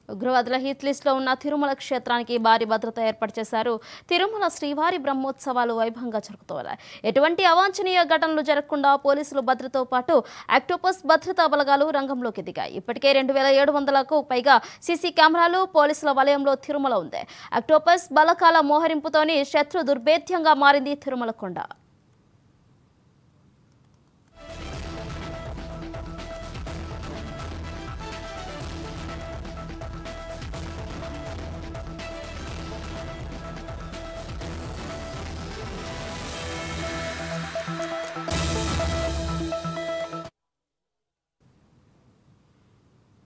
ఉగ్రవాదుల హిట్ లిస్టులో ఉన్న తిరుమల క్షేత్రానికి భారీ భద్రత ఏర్పాటు చేశారు. తిరుమల శ్రీవారి బ్రహ్మోత్సవాలు వైభవంగా జరుగుతున్నాయి. ఎటువంటి అవాంఛనీయ ఘటనలు జరగకుండా పోలీసులు భద్రతతో పాటు ఆక్టోపస్ భద్రతా బలగాలు రంగంలోకి దిగాయి. ఇప్పటికే 2700కు పైగా సీసీ కెమెరాలు పోలీసుల వలయంలో తిరుమల ఉంది. ఆక్టోపస్ బలకాల మోహరింపుతోని శత్రు దుర్భేద్యంగా మారింది తిరుమల కొండ.